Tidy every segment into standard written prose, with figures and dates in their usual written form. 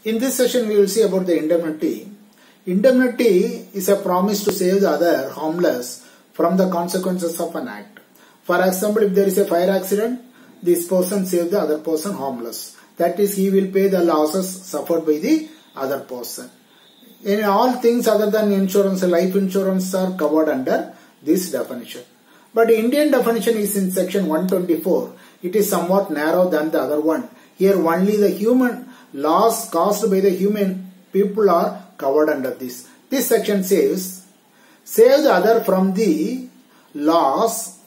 In this session, we will see about the indemnity. Indemnity is a promise to save the other harmless from the consequences of an act. For example, if there is a fire accident, this person saves the other person harmless. That is, he will pay the losses suffered by the other person. In all things other than insurance, life insurance are covered under this definition. But the Indian definition is in section 124. It is somewhat narrow than the other one. Here only the human loss caused by the human people are covered under this. This section says, save the other from the loss,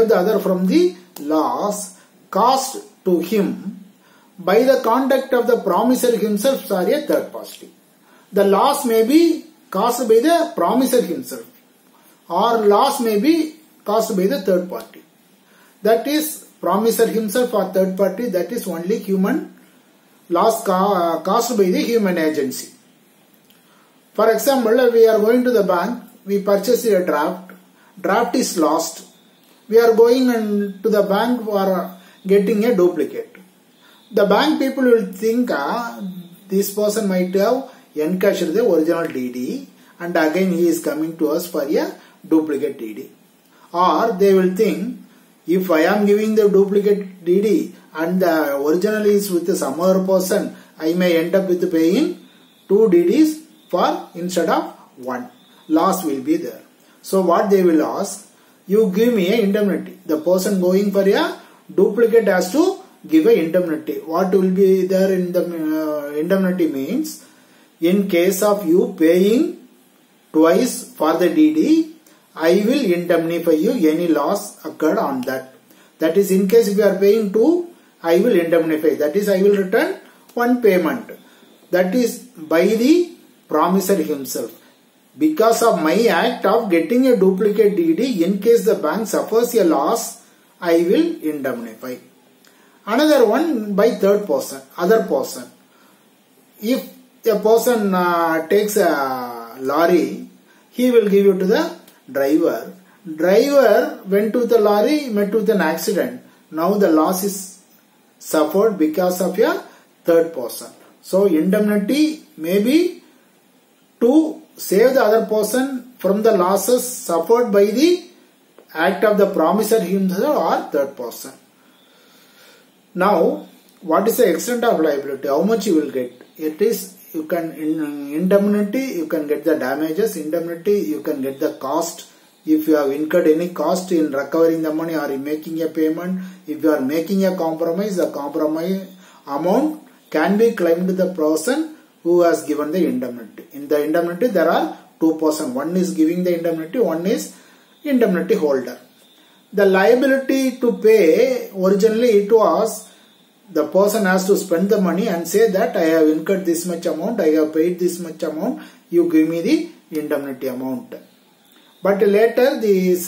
caused to him by the conduct of the promisor himself or a third party. The loss may be caused by the promisor himself, or loss may be caused by the third party. That is, promisor himself or third party, that is only human loss caused by the human agency. For example, we are going to the bank, we purchase a draft is lost. We are going to the bank for getting a duplicate. The bank people will think this person might have encashed the original DD and again he is coming to us for a duplicate DD. Or they will think, if I am giving the duplicate DD and the original is with some other person, I may end up with paying 2 DDs for instead of 1. Loss will be there. So what they will ask, you give me a indemnity. The person going for a duplicate has to give a indemnity. What will be there in the indemnity means, in case of you paying twice for the DD, I will indemnify you any loss occurred on that. That is, in case if you are paying 2, I will indemnify. That is, I will return 1 payment. That is by the promisor himself. Because of my act of getting a duplicate DD, in case the bank suffers a loss, I will indemnify. Another one by third person, other person. If a person takes a lorry, he will give it to the driver. Driver went to the lorry, met with an accident. Now the loss is suffered because of a third person. So indemnity may be to save the other person from the losses suffered by the act of the promisor himself or third person. Now, what is the extent of liability? How much you will get? It is, you can, in indemnity, you can get the damages. Indemnity, you can get the cost. If you have incurred any cost in recovering the money or in making a payment, if you are making a compromise, the compromise amount can be claimed to the person who has given the indemnity. In the indemnity, there are 2 persons. One is giving the indemnity, one is indemnity holder. The liability to pay, originally it was the person has to spend the money and say that I have incurred this much amount, I have paid this much amount, you give me the indemnity amount. But later these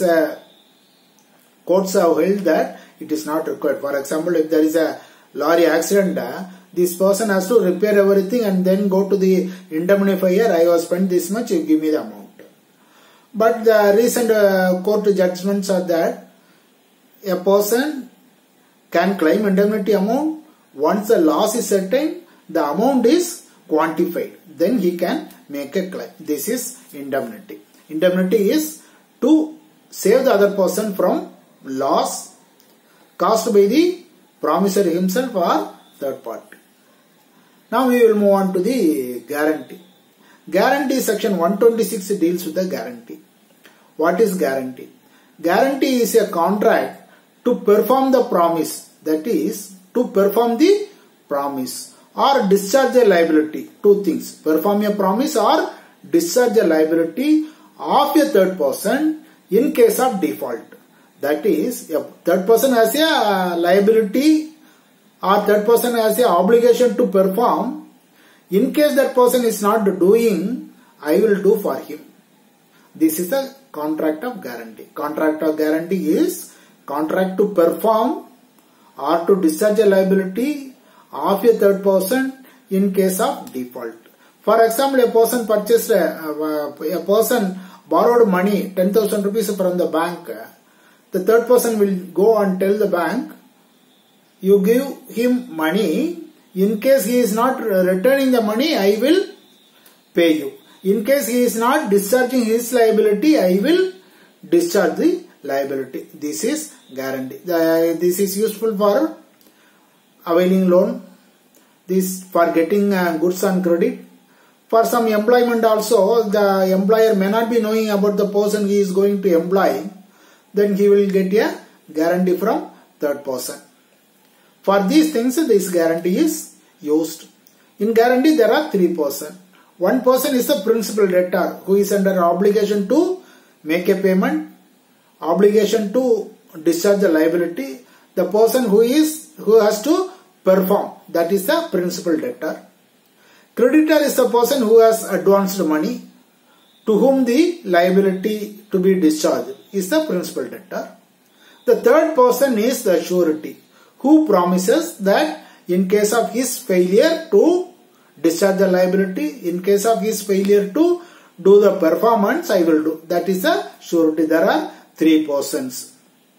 courts have held that it is not required. For example, if there is a lorry accident, this person has to repair everything and then go to the indemnifier, I have spent this much, you give me the amount. But the recent court judgments are that a person can claim indemnity amount once the loss is certain, the amount is quantified. Then he can make a claim. This is indemnity. Indemnity is to save the other person from loss caused by the promisor himself or third party. Now we will move on to the guarantee. Guarantee section 126 deals with the guarantee. What is guarantee? Guarantee is a contract to perform the promise, that is, to perform the promise or discharge a liability. 2 things, perform a promise or discharge a liability of a third person in case of default. That is, a third person has a liability or third person has a obligation to perform. In case that person is not doing, I will do for him. This is the contract of guarantee. Contract of guarantee is contract to perform or to discharge a liability of a third person in case of default. For example, a person purchased, a person borrowed money, 10,000 rupees from the bank. The third person will go and tell the bank, you give him money In case he is not returning the money, I will pay you. In case he is not discharging his liability, I will discharge the liability. This is guarantee. This is useful for availing loan. This for getting goods on credit. For some employment also, the employer may not be knowing about the person he is going to employ. Then he will get a guarantee from third person. For these things, this guarantee is used. In guarantee, there are three persons. One person is the principal debtor who is under obligation to make a payment, obligation to discharge the liability. The person who has to perform, that is the principal debtor. Creditor is the person who has advanced money, to whom the liability to be discharged is the principal debtor. The third person is the surety, who promises that in case of his failure to discharge the liability, in case of his failure to do the performance, I will do. That is the surety. There are three persons.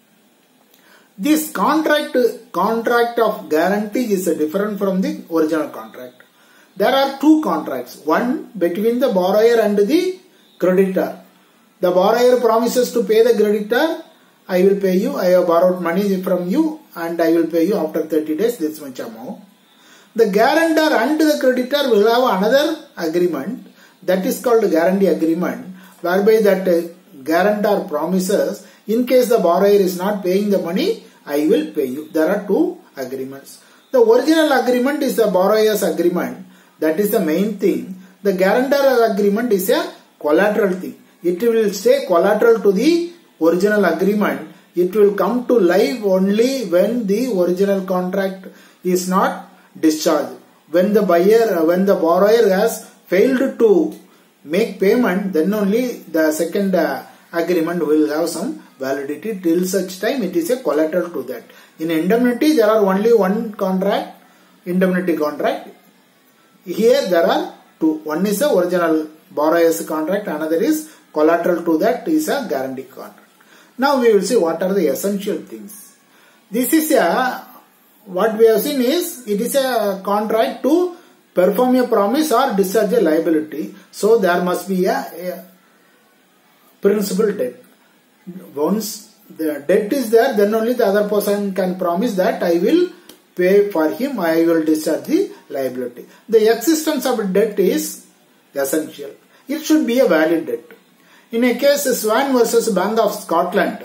This contract of guarantee is different from the original contract. There are two contracts. One between the borrower and the creditor. The borrower promises to pay the creditor. I will pay you. I have borrowed money from you and I will pay you after 30 days this much amount. The guarantor and the creditor will have another agreement. That is called guarantee agreement, whereby that guarantor promises in case the borrower is not paying the money, I will pay you. There are two agreements. The original agreement is the borrower's agreement. That is the main thing. The guarantor agreement is a collateral thing. It will stay collateral to the original agreement. It will come to life only when the original contract is not discharged. When the borrower has failed to make payment, then only the second agreement will have some validity. Till such time it is a collateral to that. In indemnity there are only one contract, indemnity contract. Here there are two. One is the original borrower's contract, another is collateral to that is a guarantee contract. Now we will see what are the essential things. This is what we have seen is, it is a contract to perform a promise or discharge a liability. So there must be a principal debt. Once the debt is there, then only the other person can promise that I will pay for him, I will discharge the liability. The existence of a debt is essential. It should be a valid debt. In a case Swan versus Bank of Scotland,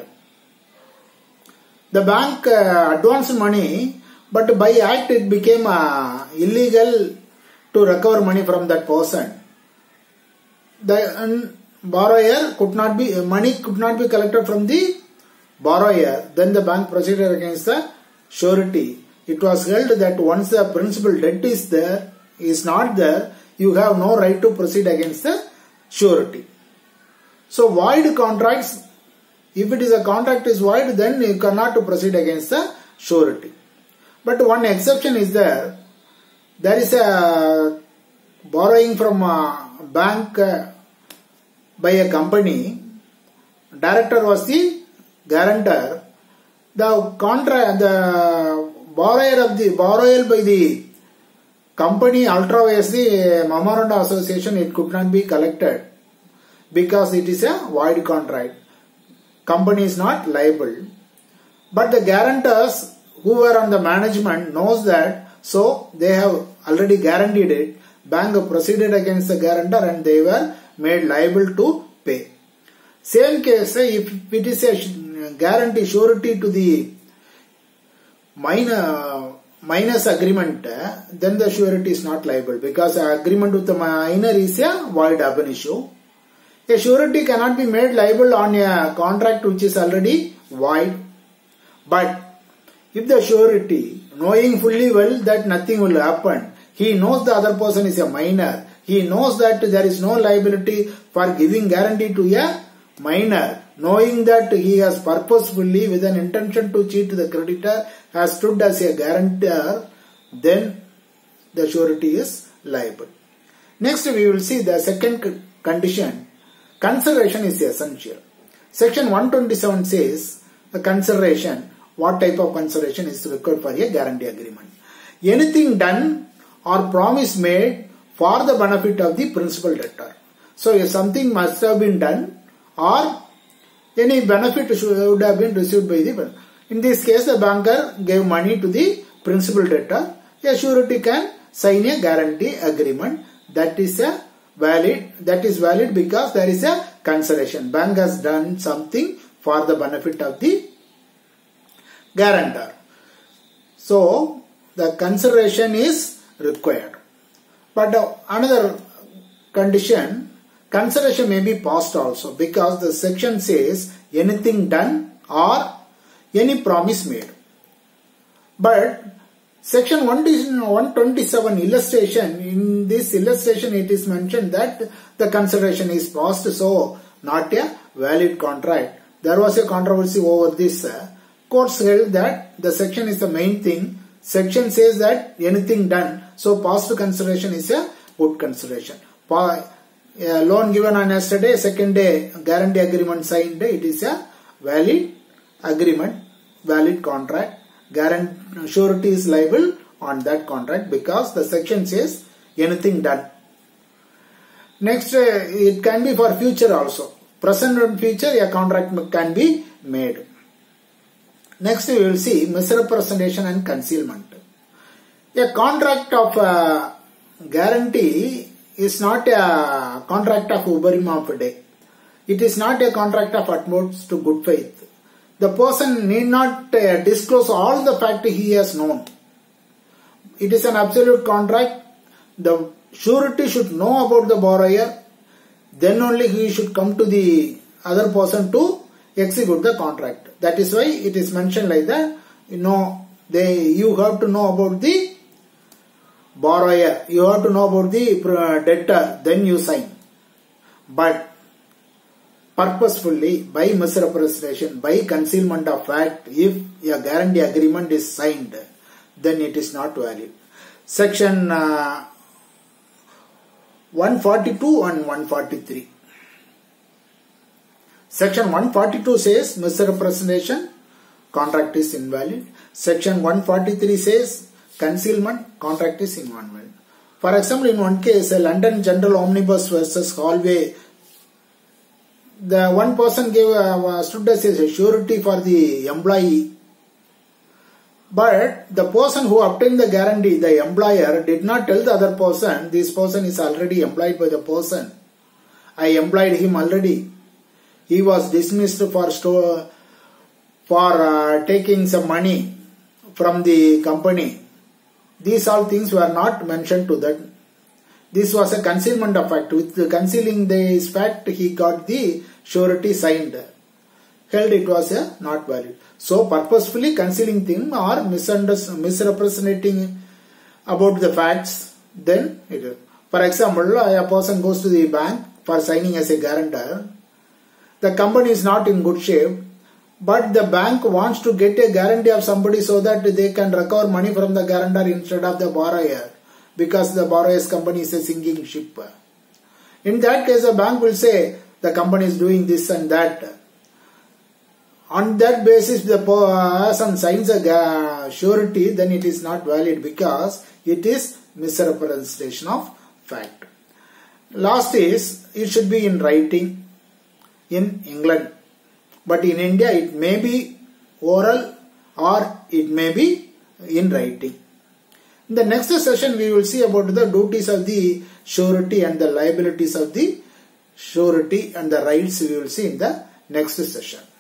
the bank advanced money, but by act it became illegal to recover money from that person. The borrower money could not be collected from the borrower. Then the bank proceeded against the surety. It was held that once the principal debt is not there, you have no right to proceed against the surety. So void contracts, if it is a contract is void, then you cannot proceed against the surety. But one exception is there. There is a borrowing from a bank by a company. Director was the guarantor. The borrower by the company ultravious the memorandum association, it could not be collected because it is a void contract. Company is not liable. But the guarantors who were on the management knows that, so they have already guaranteed it. Bank proceeded against the guarantor and they were made liable to pay. Same case, if it is a guarantee surety to the minus agreement, then the surety is not liable because the agreement with the minor is a void ab initio. A surety cannot be made liable on a contract which is already void. But if the surety, knowing fully well that nothing will happen, he knows the other person is a minor, he knows that there is no liability for giving guarantee to a minor, knowing that he has purposefully with an intention to cheat the creditor has stood as a guarantor, then the surety is liable. Next we will see the second condition. Consideration is essential. Section 127 says the consideration, what type of consideration is required for a guarantee agreement. Anything done or promise made for the benefit of the principal debtor. So if something must have been done or any benefit should have been received by the. In this case, the banker gave money to the principal debtor. A surety can sign a guarantee agreement. That is valid because there is a consideration. Bank has done something for the benefit of the guarantor. So the consideration is required. But another condition, consideration may be passed also, because the section says anything done or any promise made. But section 127 illustration, in this illustration it is mentioned that the consideration is passed, so not a valid contract. There was a controversy over this. Courts held that the section is the main thing. Section says that anything done, so past consideration is a good consideration. A loan given on yesterday, second day guarantee agreement signed, it is a valid agreement, valid contract. Surety is liable on that contract because the section says anything done. Next, it can be for future also. Present and future, a contract can be made. Next, we will see misrepresentation and concealment. A contract of guarantee is not a contract of uberima fide. It is not a contract of utmost good faith. The person need not disclose all the fact he has known. It is an absolute contract. The surety should know about the borrower. Then only he should come to the other person to execute the contract. That is why it is mentioned like that. You have to know about the borrower. You have to know about the debtor. Then you sign. But purposefully, by misrepresentation, by concealment of fact, if a guarantee agreement is signed, then it is not valid. Section 142 and 143. Section 142 says misrepresentation, contract is invalid. Section 143 says concealment, contract is invalid. For example, in one case, a London General Omnibus versus Hallway, the one person stood as a surety for the employee. But the person who obtained the guarantee, the employer, did not tell the other person, this person is already employed by the person. I employed him already. He was dismissed for taking some money from the company. These all things were not mentioned to that. This was a concealment of fact. With concealing this fact, he got the surety signed. Held it was not valid. So purposefully concealing thing or misrepresenting about the facts, then it is. For example, a person goes to the bank for signing as a guarantor. The company is not in good shape, but the bank wants to get a guarantee of somebody so that they can recover money from the guarantor instead of the borrower, because the borrower's company is a sinking ship. In that case, the bank will say the company is doing this and that. On that basis, the person signs a surety, then it is not valid because it is misrepresentation of fact. Last is, it should be in writing in England. But in India, it may be oral or it may be in writing. In the next session, we will see about the duties of the surety and the liabilities of the surety and the rights we will see in the next session.